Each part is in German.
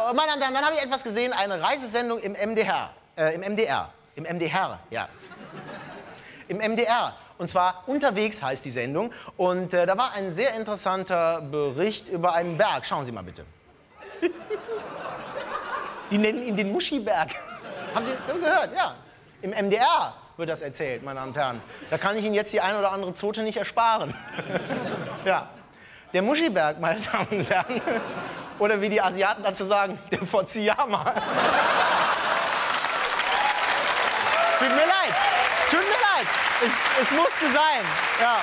meine Damen und Herren, dann habe ich etwas gesehen, eine Reisesendung im MDR. Im MDR, ja. Im MDR. Und zwar Unterwegs heißt die Sendung. Und da war ein sehr interessanter Bericht über einen Berg. Schauen Sie mal bitte. Die nennen ihn den Muschiberg. Haben Sie gehört? Ja. Im MDR wird das erzählt, meine Damen und Herren. Da kann ich Ihnen jetzt die eine oder andere Zote nicht ersparen. Ja. Der Muschiberg, meine Damen und Herren. Oder wie die Asiaten dazu sagen, der Foziyama. Tut mir leid. Tut mir leid. Es musste sein. Ja.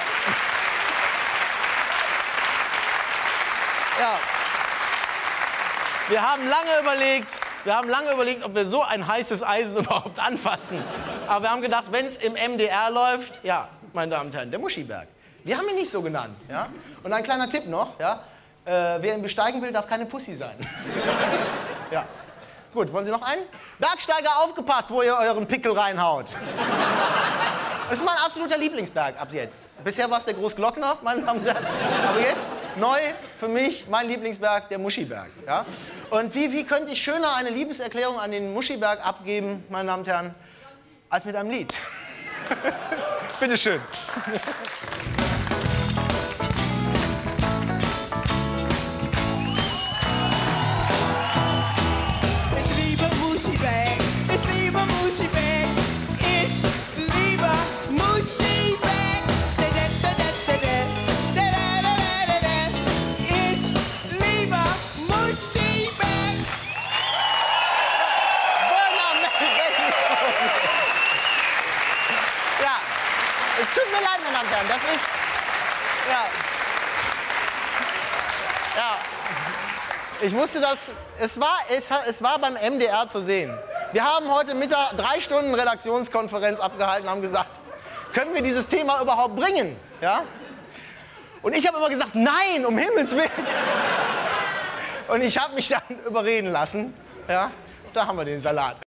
Ja. Wir haben lange überlegt, ob wir so ein heißes Eisen überhaupt anfassen. Aber wir haben gedacht, wenn es im MDR läuft, ja, meine Damen und Herren, der Muschiberg. Wir haben ihn nicht so genannt. Ja? Und ein kleiner Tipp noch, ja? Wer ihn besteigen will, darf keine Pussy sein. Ja. Gut, wollen Sie noch einen? Bergsteiger, aufgepasst, wo ihr euren Pickel reinhaut. Das ist mein absoluter Lieblingsberg ab jetzt. Bisher war es der Großglockner, meine Damen und Herren. Aber jetzt, neu für mich, mein Lieblingsberg, der Muschiberg. Ja? Und wie könnte ich schöner eine Liebeserklärung an den Muschiberg abgeben, meine Damen und Herren, als mit einem Lied? Bitte schön. Es tut mir leid, meine Damen und Herren, das ist... Ja. Ja. Ich musste das... Es war beim MDR zu sehen. Wir haben heute Mittag 3 Stunden Redaktionskonferenz abgehalten und haben gesagt, können wir dieses Thema überhaupt bringen? Ja? Und ich habe immer gesagt, nein, um Himmels Willen. Und ich habe mich dann überreden lassen. Ja? Da haben wir den Salat.